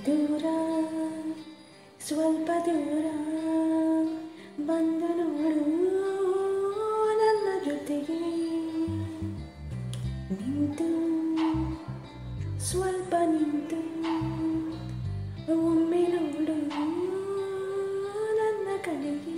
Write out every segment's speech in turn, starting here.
ದೂರ ಸ್ವಲ್ಪ ದೂರ ಬಂದು ನೋಡು ನನ್ನ ಜೊತೆಗೆ ನಿಂತು ಸ್ವಲ್ಪ ನಿಂತು ಒಮ್ಮೆ ನೋಡು ನನ್ನ ಕಡೆಗೆ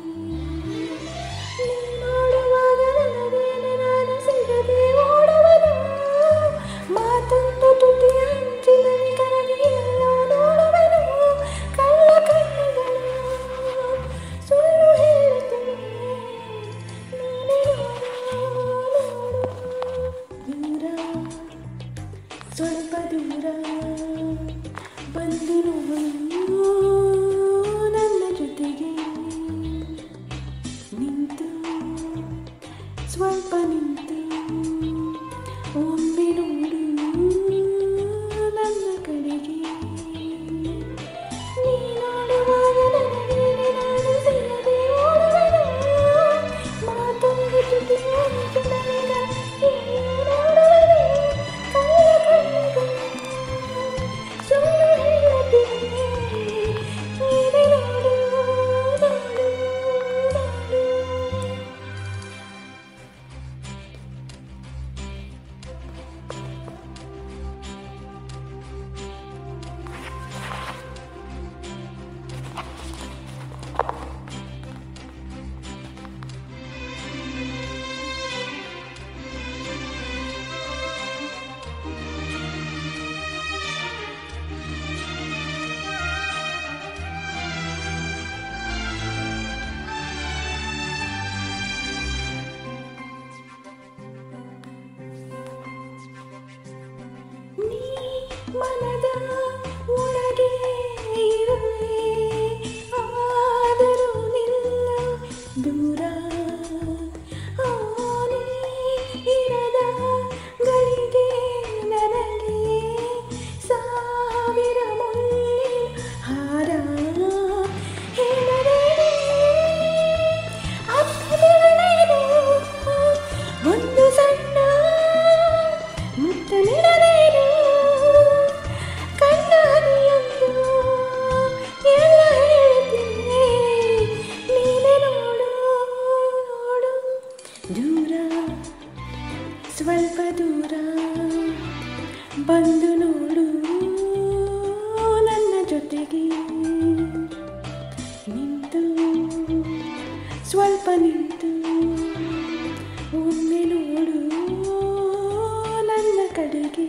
ನೀ ನೋಡುವಾಗ ನನಗೇನೆ ನಾನು ಸಿಗದೆ ಓಡುವನು ಮಾತೊಂದು ತುಟಿಯ ಅಂಚಿನಲ್ಲಿ ಕರಗಿ ಎಲ್ಲ ನೋಡುವನು ಕಳ್ಳ ಕಣ್ಣುಗಳು ಸುಳ್ಳು ಹೇಳುತ್ತವೆ ನೀನೇ ನೋಡು ದೂರ ಸ್ವಲ್ಪ ದೂರ ಬಂದು ನೋಡು ನನ್ನ ಜೊತೆಗೆ ನಿಂತು ಸ್ವಲ್ಪ ನಿಂತು ಒಮ್ಮೆ ನೋಡು ನನ್ನ ಕಡೆಗೆ ನೀ ನೋಡುವಾಗ ನನಗೇನೆ ನಾನು ಸಿಗದೆ ಓಡುವೆನು ಮಾತೊಂದು ತುಟಿಯ ಅಂಚಿನಲ್ಲಿ ನೋಡುವೆನು ಕಳ್ಳ ಕಣ್ಣುಗಳು ಸುಳ್ಳು ಹೇಳುತ್ತಿವೆ ನೀನೇ ನೋಡು ನೋಡು ನೋಡು ನೀ ಮನದ ಒಳಗೆ ಇರುವೆ ಆದರೂ ನಿಲ್ಲ ದೂರ ನೀ ಇರದ ಗಳಿಗೆ ನನಗೆ ಸಾವಿರ ಮುಳ್ಳಿನ ಹಾರ ಹೇಳಲೇನೆ ಅಪ್ಪನೇನು ಒಂದು ಸಣ್ಣ ಮುತ್ತ ನೀಡಲೇನು ಕಣ್ಣಾಗಿಯೊಂದು ಎಲ್ಲ ಹೇಳ್ತೀನಿ ನೀನೇ ನೋಡು ನೋಡು ದೂರ ಸ್ವಲ್ಪ ದೂರ ಬಂದು ನೋಡು ನನ್ನ ಜೊತೆಗೆ ನಿಂತು ಸ್ವಲ್ಪ ನಿಂತು ಒಮ್ಮೆ ನೋಡು ನನ್ನ ಕಡೆಗೆ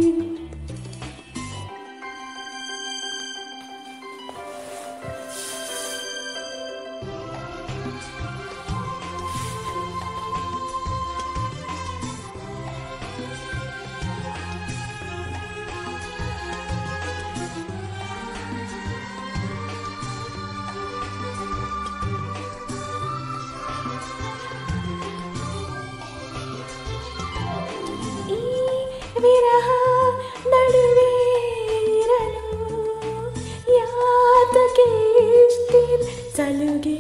ಈ ವಿರಹ ನಡುವೆ ಇರಲು ಯಾತಕ್ಕೆ ಇಷ್ಟಿನ ಸಲುಗೆ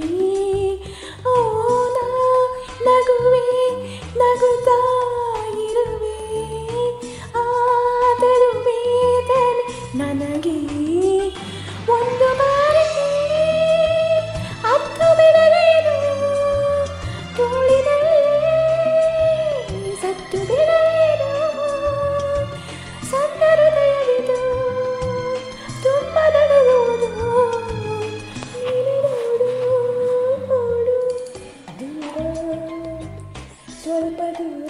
ಓನಾ ನಗುವೆ ನಗುತ್ತಾ ಇರುವೆ ಆದರೂ ವೇದನೆ ನನಗೆ ಒಂದು ಬಾರಿ ಅತ್ತು ಬಿಡಲೇನು ತೋಳಿನಲ್ಲಿ ಸತ್ತು ಬಿಡಲೇನು ಸಣ್ಣ ಹೃದಯವಿದು ತುಂಬ ನಡೆಯುವುದು ನೀನೇ ನೋಡು ನೋಡು ದೂರ ಸ್ವಲ್ಪ ದೂರ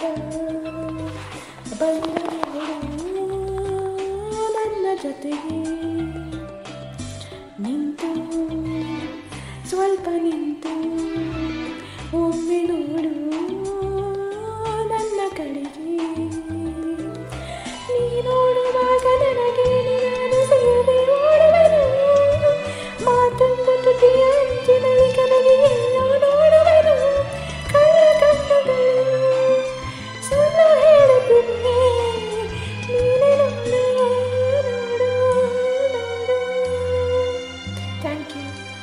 ಬಂದು ನೋಡು ನನ್ನ ಜೊತೆಗೆ ನಿಂತು ಸ್ವಲ್ಪ ನಿಂತು ಒಮ್ಮೆ ನೋಡು ನನ್ನ ಕಡೆಗೆ ನೀ ನೋಡುವಾಗ ನನಗೇನೆ ನಾನು ಸಿಗದೆ ಓಡುವೆನು ಮಾತೊಂದು ತುಟಿಯ ಅಂಚಿನಲ್ಲಿ ಕರಗಿ ಎಲ್ಲ ನೋಡುವೆನು ಕಳ್ಳ ಕಣ್ಣುಗಳು ಸುಳ್ಳು ಹೇಳುತ್ತಿವೆ ನೀನೇ ನೋಡು ನೋಡು ನೋಡು ಥ್ಯಾಂಕ್ ಯು